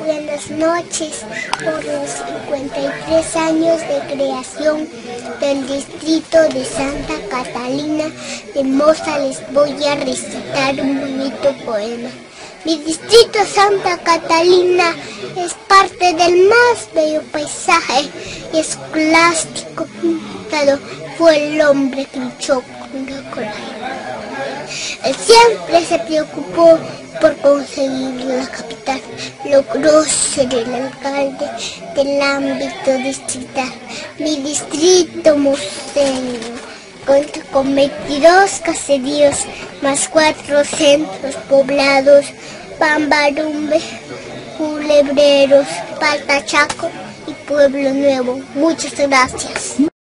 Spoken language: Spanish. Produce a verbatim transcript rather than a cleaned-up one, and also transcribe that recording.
Buenas noches. Por los cincuenta y tres años de creación del distrito de Santa Catalina de Mosa les voy a recitar un bonito poema. Mi distrito Santa Catalina es parte del más bello paisaje y escolástico pintado fue el hombre que luchó con el coraje. Él siempre se preocupó por conseguir la capital, logró ser el alcalde del ámbito distrital. Mi distrito moseño cuenta con veintidós caseríos, más cuatro centros poblados, Pambarumbe, Culebreros, Paltachaco y Pueblo Nuevo. Muchas gracias.